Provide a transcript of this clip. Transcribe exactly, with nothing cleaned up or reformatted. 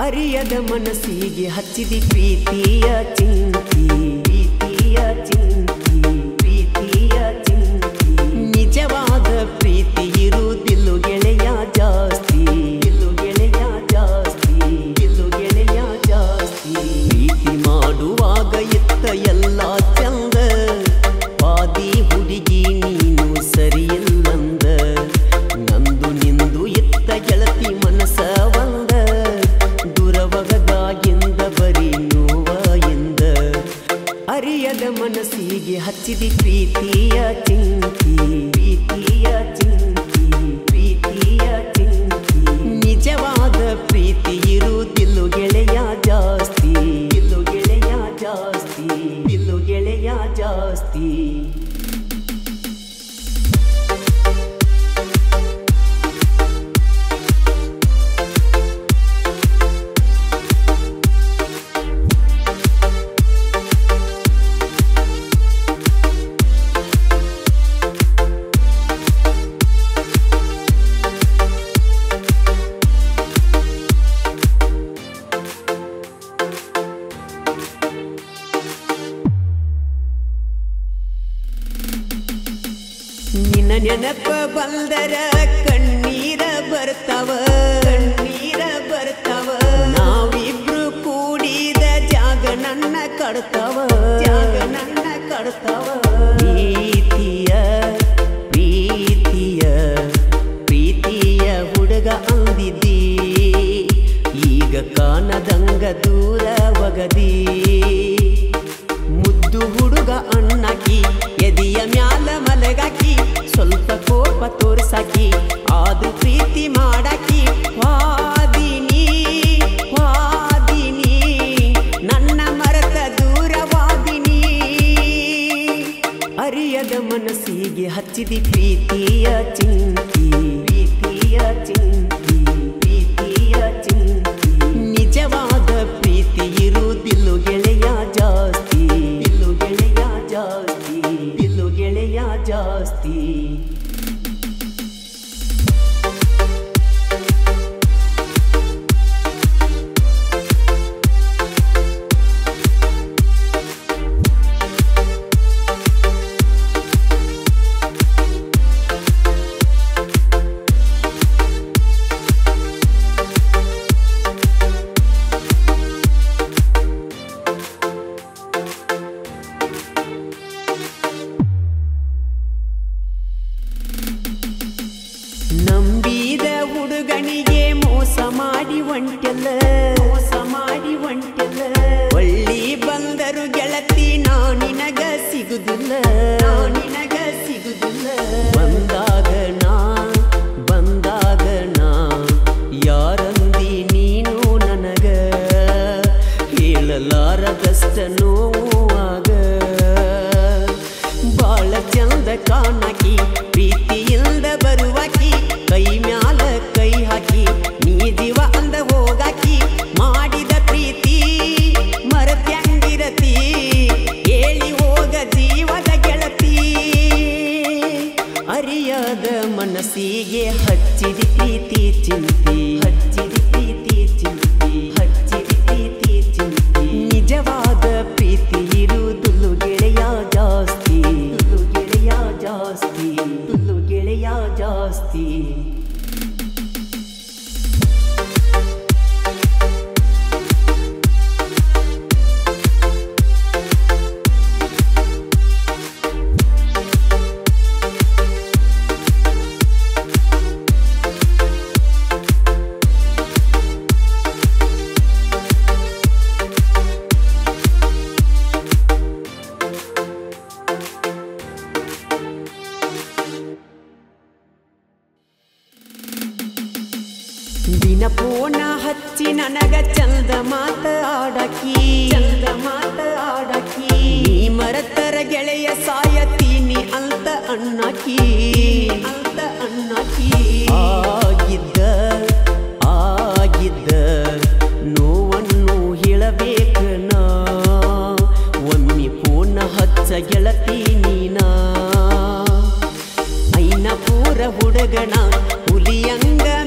ಅರಿಯದ ಮನಸ್ಸಿಗೆ ಹಚ್ಚಿದಿ ಪ್ರೀತಿಯ ಚಿಂತಿ ಪ್ರೀತಿಯ ಚಿಂತಿ ಪ್ರೀತಿಯ ಚಿಂತಿ ನಿಜವಾದ ಪ್ರೀತಿ ಇರುವುದಿಲ್ಲ ಗೆಳೆಯ ಜಾಸ್ತಿ ಇಲ್ಲು ಗೆಳೆಯ ಜಾಸ್ತಿ ಇಲ್ಲು ಗೆಳೆಯ ಜಾಸ್ತಿ ಪ್ರೀತಿ ಮಾಡುವಾಗ ಇತ್ತ ಎಲ್ಲ ಚಂದ ಪಾದಿ ಹುಡುಗಿ ನೀನು ಸರಿಯಿಲ್ಲಂದ ನಂದು ನಿಂದು ಇತ್ತ ಗೆಳತಿ ಮನಸ ಒಂದ ದುರವಗದಾಗಿಂದ ಬರೀ ನೋವಿಂದ ಅರಿಯದ ಮನಸ್ಸಿಗೆ ಹಚ್ಚಿದಿ ಪ್ರೀತಿಯ ಚಿಂತಿ ಪ್ರೀತಿಯ ಚಿಂತಿ ಪ್ರೀತಿಯ ಚಿಂತಿ ನಿಜವಾದ ಪ್ರೀತಿ ಇರುವುದಿಲ್ಲ ಗೆಳೆಯ ಜಾಸ್ತಿ ಇಲ್ಲು ಗೆಳೆಯ ಜಾಸ್ತಿ ಇಲ್ಲು ಗೆಳೆಯ ಜಾಸ್ತಿ ನಿನ್ನ ನೆನಪ ಬಂದರ ಕಣ್ಣೀರ ಬರ್ತಾವ ಕಣ್ಣೀರ ಬರ್ತಾವ ನಾವಿಬ್ರು ಕೂಡಿದ ಜಾಗ ನನ್ನ ಕಡ್ತಾವ ಜಾಗ ನನ್ನ ಕಡ್ತಾವ ಪ್ರೀತಿಯ ಪ್ರೀತಿಯ ಪ್ರೀತಿಯ ಹುಡುಗ ಅಂದಿದ್ದಿ ಈಗ ಕಾಣದಂಗ ದೂರ ಒಗದಿ ಮುದ್ದು ಹುಡುಗ ಅಣ್ಣಾಕಿ ಎದಿಯ ಮ್ಯಾಲ ಮಲಗಾಕಿ ಸ್ವಲ್ಪ ಕೋಪ ತೋರ್ಸಾಕಿ ಆದ್ರೂ ಪ್ರೀತಿ ಮಾಡಾಕಿ ವಾದಿನಿ ವಾದಿನಿ ನನ್ನ ಮರತ ದೂರವಾದಿನಿ ಅರಿಯದ ಮನಸ್ಸಿಗೆ ಹಚ್ಚಿದಿ ಪ್ರೀತಿಯ ಚಿಂತಿ ಪ್ರೀತಿಯ ಚಿಂತಿ ಪ್ರೀತಿಯ ಚಿಂತಿ ನಿಜವಾದ ಪ್ರೀತಿ ಇರುವುದಿಲ್ಲ ಗೆಳೆಯ ಜಾಸ್ತಿ ಇಲ್ಲು ಗೆಳೆಯ ಜಾಸ್ತಿ ಇಲ್ಲು ಗೆಳೆಯ ಜಾಸ್ತಿ ನಂಬಿದ ಹುಡುಗನಿಗೆ ಮೋಸ ಮಾಡಿ ಒಂಟೆಲ್ಲ ಮೋಸ ಮಾಡಿ ಒಂಟೆಲ್ಲ ಒಳ್ಳಿ ಬಂದರು ಗೆಳತಿ ನಾ ನಿನಗ ಸಿಗುದಿಲ್ಲ ನಾ ನಿನಗ ಸಿಗುದಿಲ್ಲ ಬಂದಾಗ ನಾ ಬಂದಾಗ ನಾ ಯಾರಂದಿ ನೀನು ನನಗ ಹೇಳಲಾರದಷ್ಟ ನೋವಾಗ ಬಾಳ ಚಂದ ಕಾಣಕಿ ಪ್ರೀತಿಯಿಂದ ಬರುವಾಕಿ ಕೈ ಮ್ಯಾಲ ಕೈ ಹಾಕಿ ನೀ ಜೀವ ಅಂದ ಹೋಗಾಕಿ ಮಾಡಿದ ಪ್ರೀತಿ ಮರತ್ಯಂಗಿರತಿ ಹೇಳಿ ಹೋಗ ಜೀವದ ಗೆಳತಿ ಅರಿಯದ ಮನಸ್ಸಿಗೆ ಹಚ್ಚಿದಿ ಪ್ರೀತಿ ಚಿಂತಿ ಹಚ್ಚಿದಿ ಪ್ರೀತಿ ಚಿಂತಿ ಹಚ್ಚಿದಿ ಪ್ರೀತಿ ಚಿಂತಿ ನಿಜವಾದ ಪ್ರೀತಿ ಇರುವುದಿಲ್ಲ ಗೆಳೆಯ ಜಾಸ್ತಿ ಇಲ್ಲು ಗೆಳೆಯ ಜಾಸ್ತಿ ಇಲ್ಲು ಗೆಳೆಯ ಜಾಸ್ತಿ ದಿನ ಪೋನ ಹಚ್ಚಿ ನನಗ ಚಂದ ಮಾತ ಆಡಕಿ ಚಂದ ಮಾತ ಆಡಕಿ ನೀ ಮರತರ ಗೆಳೆಯ ಸಾಯತೀನಿ ಅಂತ ಅಣ್ಣಾಕಿ ಅಂತ ಅಣ್ಣಾಕಿ ಆಗಿದ್ದ ಆಗಿದ್ದ ನೋವನ್ನು ಹೇಳಬೇಕ ನಾ ಒಮ್ಮೆ ಪೋನ ಹಚ್ಚ ಗೆಳತಿ ನೀನಾ ಐನ ಪೂರ ಹುಡುಗನ ಹುಲಿಯಂಗ